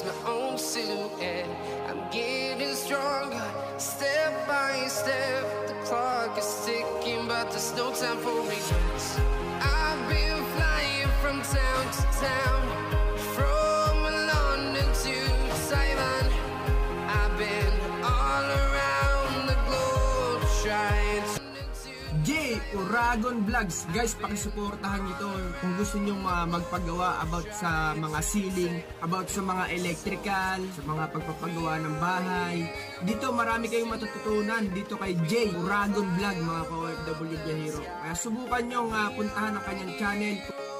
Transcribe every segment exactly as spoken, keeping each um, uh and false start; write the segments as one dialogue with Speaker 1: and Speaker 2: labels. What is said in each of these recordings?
Speaker 1: my own silhouette. I'm getting stronger, step by step. The clock is ticking, but there's no time for regrets. I've been flying from town to town, from London to Taiwan. I've been all around the globe trying to...
Speaker 2: J. Uragon Vlogs. Guys, pakisuportahan nyo to kung gusto nyo uh, magpagawa about sa mga ceiling, about sa mga electrical, sa mga pagpapagawa ng bahay. Dito marami kayong matututunan dito kay J. Uragon Vlog, mga ka-O F W Biyahero. Kaya subukan nyo uh, puntahan ang kanyang channel.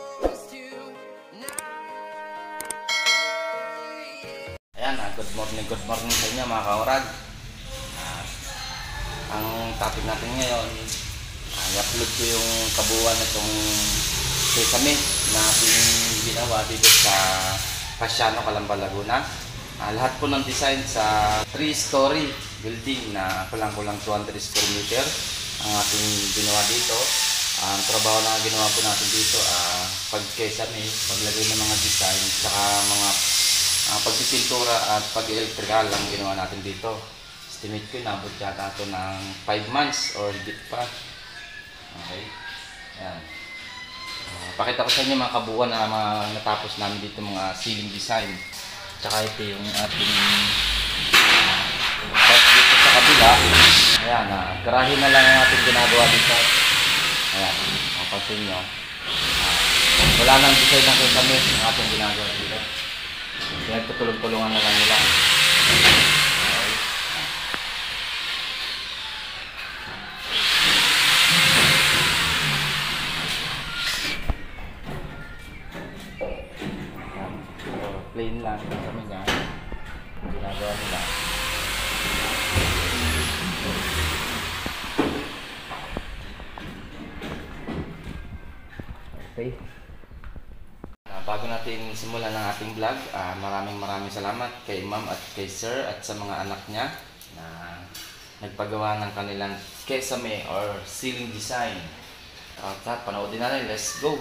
Speaker 3: Ayan, uh, good morning, good morning sa inyo mga ka-Orag. Uh, ang topic natin ngayon, i-upload ko yung kabuuan itong sesame na ating ginawa dito sa Pasiano, Calamba, Laguna. Uh, lahat po ng design sa three story building na kulang-kulang two hundred square meter ang ating ginawa dito. Uh, ang trabaho na ginawa po natin dito, uh, pag-kesame, paglagay ng mga design, saka mga uh, pagpipintura at pag-electrical ang ginawa natin dito. Estimate ko, nabot yata ito ng five months or higit pa. Okay. Ayan. Uh, pakita ko sa inyo mga kabuuan na mga natapos namin dito, mga ceiling design. Tsaka ito yung ating uh, dito sa kabila. Ayan, uh, garahe na lang yung ating ginagawa dito. Ayan, mapansin nyo. Uh, wala nang design na kami yung ating ginagawa dito. Pinagtutulong-tulungan na lang nila. Plain lang kami nga ginagawa nila. Okay. Uh, bago natin simulan ang ating vlog, uh, maraming maraming salamat kay ma'am at kay sir at sa mga anak niya na nagpagawa ng kanilang kesame or ceiling design. Uh, panoodin natin, let's go!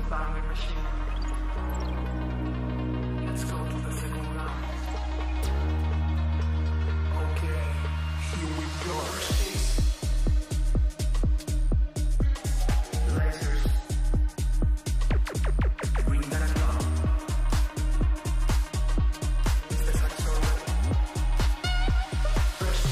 Speaker 4: banging machine. Let's go to the second round. Okay, here we go. Lasers. Bring that along. Is the sax already? First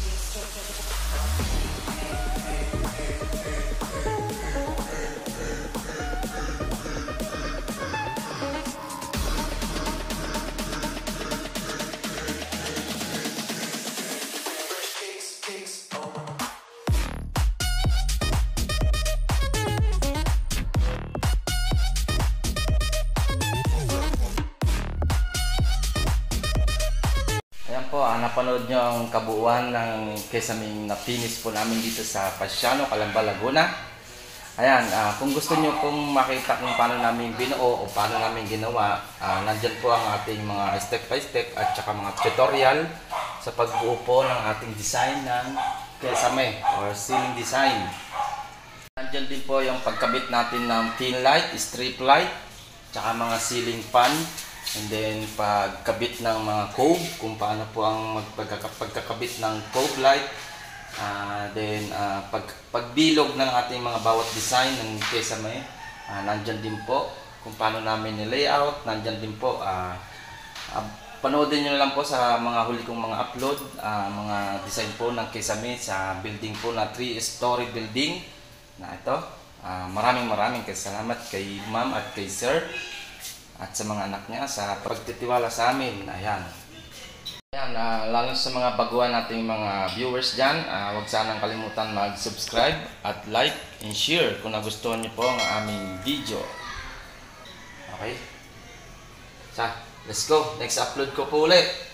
Speaker 3: Ayan po, ah, napanood nyo ang kabuuan ng kesaming na finish po namin dito sa Pasiano, Calamba, Laguna. Ayan, ah, kung gusto nyo pong makita kung paano namin binuo o paano namin ginawa, ah, nandyan po ang ating mga step by step at saka mga tutorial sa pagbuo po ng ating design ng kesame or ceiling design. Nandyan din po yung pagkabit natin ng pin light, strip light, tsaka mga ceiling fan. And then pagkabit ng mga cove, kung paano po ang magpagkakabit ng cove light. Uh, then uh, pag, pagbilog ng ating mga bawat design ng kesame, uh, nandyan din po kung paano namin ni-layout. Nandyan din po, uh, uh, panoodin nyo lang po sa mga huli kong mga upload, uh, mga design po ng kesame sa building po na three story building na ito. Uh, maraming maraming salamat kay ma'am at kay sir at sa mga anak niya sa pagtitiwala sa amin. Ayan. Ayan, uh, lalo sa mga baguhan nating mga viewers dyan, uh, huwag sanang kalimutan mag-subscribe at like and share kung nagustuhan niyo po ang aming video. Okay? So, let's go. Next upload ko po ulit.